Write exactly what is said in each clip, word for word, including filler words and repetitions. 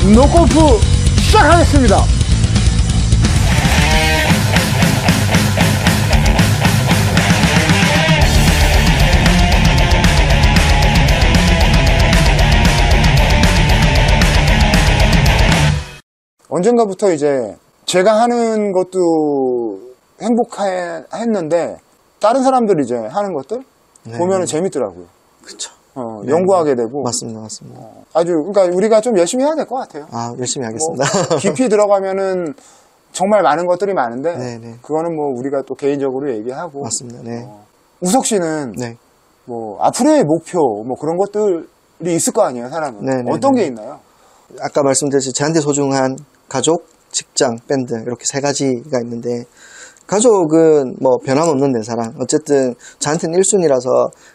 노골프 시작하겠습니다. 언젠가부터 이제 제가 하는 것도 행복했는데 다른 사람들이 이제 하는 것들 네. 보면은 재밌더라고요. 그쵸. 어, 네, 연구하게 네. 되고. 맞습니다, 맞습니다. 어, 아주, 그러니까 우리가 좀 열심히 해야 될 것 같아요. 아, 열심히 하겠습니다. 뭐 깊이 들어가면은 정말 많은 것들이 많은데, 네, 네. 그거는 뭐 우리가 또 개인적으로 얘기하고. 맞습니다, 네. 어, 우석 씨는 네. 뭐 앞으로의 목표, 뭐 그런 것들이 있을 거 아니에요, 사람은. 네, 네, 어떤 네. 게 있나요? 아까 말씀드렸듯이 저한테 소중한 가족, 직장, 밴드 이렇게 세 가지가 있는데 가족은 뭐 변함없는 내 사랑. 어쨌든 저한테는 일 순위라서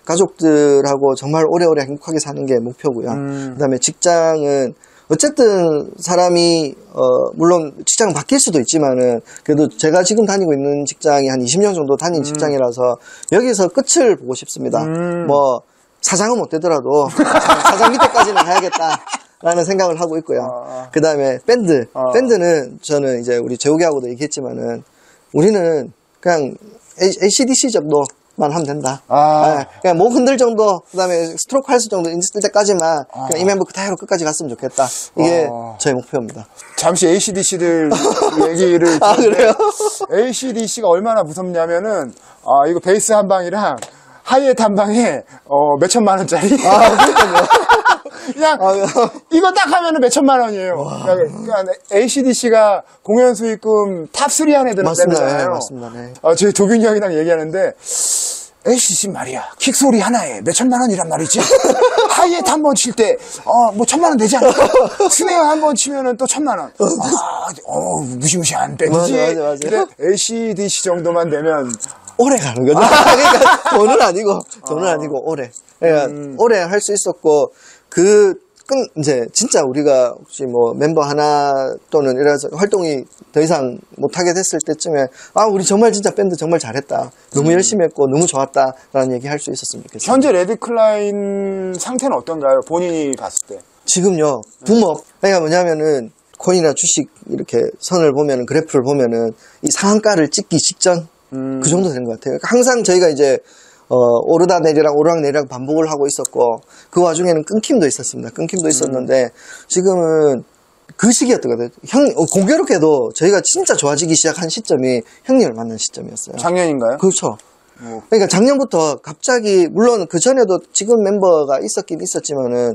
가족들하고 정말 오래오래 행복하게 사는 게 목표고요. 음. 그다음에 직장은 어쨌든 사람이 어 물론 직장은 바뀔 수도 있지만은 그래도 제가 지금 다니고 있는 직장이 한 이십 년 정도 다닌 음. 직장이라서 여기서 끝을 보고 싶습니다. 음. 뭐 사장은 못 되더라도 사장 밑에까지는 가야겠다. 라는 생각을 하고 있고요. 아. 그 다음에 밴드. 아. 밴드는 저는 이제 우리 재욱이하고도 얘기했지만은 우리는 그냥 에이씨디씨 정도만 하면 된다. 아. 네, 그냥 목 흔들 정도, 그 다음에 스트로크 할 수 정도 있을 때까지만 아. 그냥 이 멤버 그대로 끝까지 갔으면 좋겠다. 이게 아. 저의 목표입니다. 잠시 에이씨디씨들 얘기를. 아, 그래요? 에이씨디씨가 얼마나 무섭냐면은, 아, 이거 베이스 한 방이랑 하이햇 한 방에, 어, 몇천만 원짜리. 아, 그러니까요. 그냥 아, 이거 딱 하면은 몇천만 원이에요. 그러니까 에이씨디씨가 공연 수익금 탑삼 안에 드는 맞습니다. 밴드잖아요. 네, 맞습니다. 네. 어, 저희 도균이 형이랑 얘기하는데 에이씨디씨 말이야. 킥 소리 하나에 몇천만 원이란 말이지. 하이햇 한 번 칠 때 어, 뭐 천만 원 되지 않을까? 스네어 한 번 치면은 또 천만 원. 아, 어, 무시무시한 밴드지. 맞아, 맞아, 맞아. 근데 에이씨디씨 정도만 되면 오래 가는 거죠. 그러니까 돈은 아니고, 돈은 아. 아니고, 오래. 그러니까 음. 오래 할 수 있었고, 그, 끈, 이제, 진짜 우리가 혹시 뭐 멤버 하나 또는 이래서 활동이 더 이상 못하게 됐을 때쯤에, 아, 우리 정말 진짜 밴드 정말 잘했다. 너무 음. 열심히 했고, 너무 좋았다. 라는 얘기 할 수 있었으면 좋겠어요. 현재 레드클라인 상태는 어떤가요? 본인이 봤을 때. 지금요, 붐업. 그러니까 뭐냐면은, 코인이나 주식 이렇게 선을 보면은, 그래프를 보면은, 이 상한가를 찍기 직전, 음. 그 정도 된 것 같아요. 그러니까 항상 저희가 이제 어, 오르다 내리락 오르락 내리락 반복을 하고 있었고 그 와중에는 끊김도 있었습니다. 끊김도 있었는데 지금은 그 시기였던 것 같아요. 형, 어, 공교롭게도 저희가 진짜 좋아지기 시작한 시점이 형님을 만난 시점이었어요. 작년인가요? 그렇죠. 뭐. 그러니까 작년부터 갑자기 물론 그 전에도 지금 멤버가 있었긴 있었지만은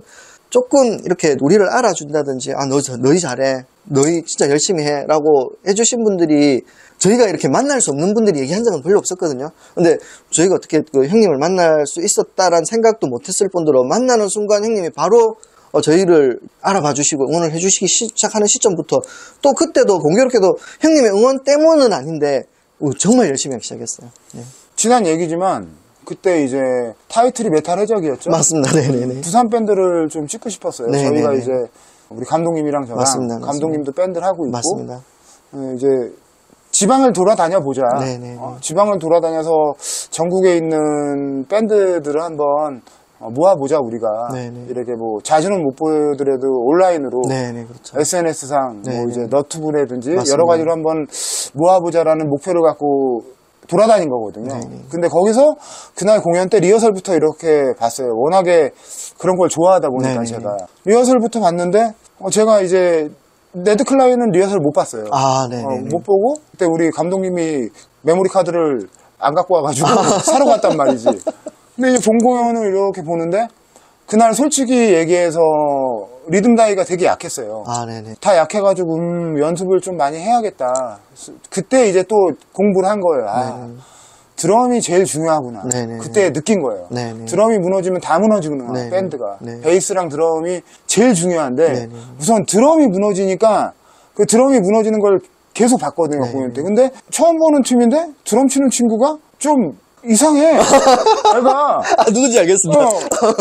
조금 이렇게 우리를 알아준다든지 아, 너, 너희 잘해. 너희 진짜 열심히 해. 라고 해주신 분들이 저희가 이렇게 만날 수 없는 분들이 얘기한 적은 별로 없었거든요. 근데 저희가 어떻게 그 형님을 만날 수 있었다라는 생각도 못했을 뿐더러 만나는 순간 형님이 바로 어, 저희를 알아봐 주시고 응원을 해주시기 시작하는 시점부터 또 그때도 공교롭게도 형님의 응원 때문은 아닌데 어, 정말 열심히 하기 시작했어요. 네. 지난 얘기지만 그때 이제 타이틀이 메탈 해적이었죠? 맞습니다. 네네네. 부산 밴드를 좀 찍고 싶었어요. 네네네. 저희가 이제 우리 감독님이랑 저랑 맞습니다. 맞습니다. 감독님도 밴드를 하고 있고 맞습니다. 어, 이제 지방을 돌아다녀 보자. 네네. 어, 지방을 돌아다녀서 전국에 있는 밴드들을 한번 어, 모아보자 우리가. 네네. 이렇게 뭐 자주는 못 보더라도 온라인으로 네네, 그렇죠. 에스엔에스상 뭐 네네. 이제 너튜브라든지 맞습니다. 여러 가지로 한번 모아보자라는 목표를 갖고 돌아다닌 거거든요. 네네. 근데 거기서 그날 공연 때 리허설부터 이렇게 봤어요. 워낙에 그런 걸 좋아하다 보니까 네네. 제가 리허설부터 봤는데 어, 제가 이제 레드클라인은 리허설 못 봤어요. 아, 네네. 어, 못 보고 그때 우리 감독님이 메모리 카드를 안 갖고 와가지고 사러 갔단 말이지. 근데 이제 본공연을 이렇게 보는데 그날 솔직히 얘기해서 리듬 다이가 되게 약했어요. 아, 네네. 다 약해가지고 음, 연습을 좀 많이 해야겠다. 그때 이제 또 공부를 한 거예요. 아, 네네. 드럼이 제일 중요하구나. 네네. 그때 느낀 거예요. 네네. 드럼이 무너지면 다 무너지구나. 네네. 밴드가. 네. 베이스랑 드럼이 제일 중요한데 네네. 우선 드럼이 무너지니까 그 드럼이 무너지는 걸 계속 봤거든요. 네네. 공연 때. 근데 처음 보는 팀인데 드럼 치는 친구가 좀 이상해. 내가 아, 누군지 알겠습니다. 어,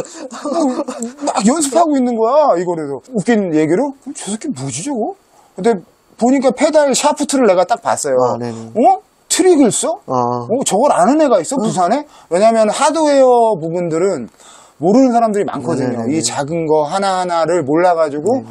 뭐, 막 연습하고 있는 거야, 이거래서. 웃긴 얘기로? 저 새끼 뭐지, 저거? 근데 보니까 페달 샤프트를 내가 딱 봤어요. 아, 네네. 어? 트릭을 써? 아. 어, 저걸 아는 애가 있어, 부산에? 왜냐면 하드웨어 부분들은 모르는 사람들이 많거든요. 네네네. 이 작은 거 하나하나를 몰라가지고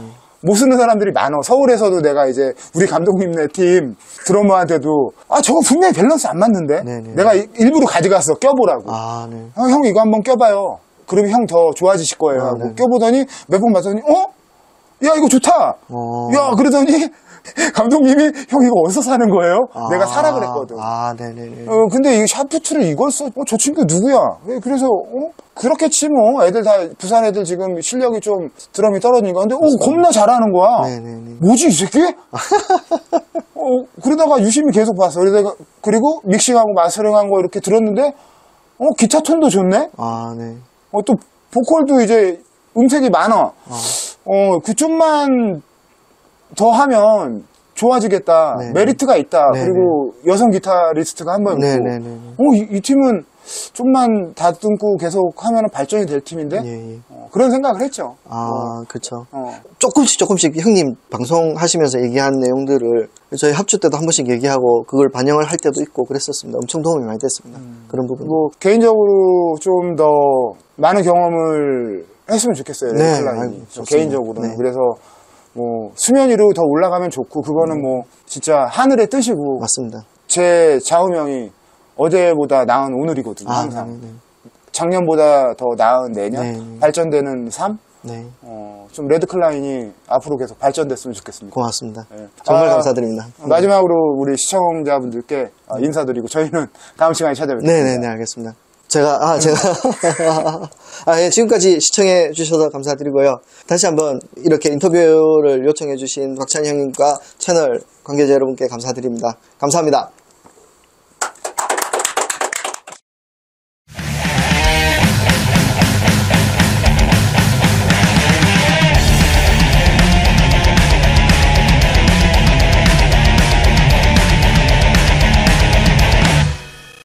못 쓰는 사람들이 많아. 서울에서도 내가 이제 우리 감독님네 팀 드러머한테도 아 저거 분명히 밸런스 안 맞는데 네네. 내가 이- 일부러 가져갔어 껴보라고. 아, 네. 형, 형 이거 한번 껴봐요. 그러면 형 더 좋아지실 거예요. 아, 하고 네. 껴보더니 몇 번 봤더니 어? 야 이거 좋다. 어. 야 그러더니 감독님이 형 이거 어디서 사는 거예요? 아, 내가 사라 그랬거든. 아, 네네네. 어 근데 이 샤프트를 이걸 써? 어, 저 친구 누구야? 왜 그래서 어? 그렇겠지 뭐. 애들 다 부산 애들 지금 실력이 좀 드럼이 떨어지니까. 근데 어 겁나 잘하는 거야. 네네네. 뭐지 이 새끼? 어 그러다가 유심히 계속 봤어. 그러다가 그리고 믹싱하고 마스터링한 거 이렇게 들었는데 어 기타 톤도 좋네. 아, 네. 어 또 보컬도 이제 음색이 많아. 아. 어 그 좀만 더 하면 좋아지겠다. 네. 메리트가 있다. 네, 그리고 여성 기타리스트가 한 번 있고. 네네네. 어, 이, 이 팀은 좀만 다듬고 계속 하면 발전이 될 팀인데? 예, 예. 어, 그런 생각을 했죠. 아, 그쵸. 어. 조금씩 조금씩 형님 방송하시면서 얘기한 내용들을 저희 합주 때도 한 번씩 얘기하고 그걸 반영을 할 때도 있고 그랬었습니다. 엄청 도움이 많이 됐습니다. 그런 부분. 뭐, 개인적으로 좀 더 많은 경험을 했으면 좋겠어요. 네, 레드클라인이. 아이고, 저 좋습니다. 개인적으로는. 네. 그래서 뭐, 수면 위로 더 올라가면 좋고, 그거는 뭐, 진짜 하늘의 뜻이고, 맞습니다. 제 좌우명이 어제보다 나은 오늘이거든요, 아, 항상. 네, 작년보다 더 나은 내년, 네. 발전되는 삶, 네. 어, 좀 레드클라인이 앞으로 계속 발전됐으면 좋겠습니다. 고맙습니다. 네. 정말 아, 감사드립니다. 마지막으로 우리 시청자분들께 아, 인사드리고 저희는 다음 시간에 찾아뵙겠습니다. 네네네, 알겠습니다. 제가, 아, 제가, 아, 예, 지금까지 시청해 주셔서 감사드리고요. 다시 한번 이렇게 인터뷰를 요청해 주신 박찬희 형님과 채널 관계자 여러분께 감사드립니다. 감사합니다.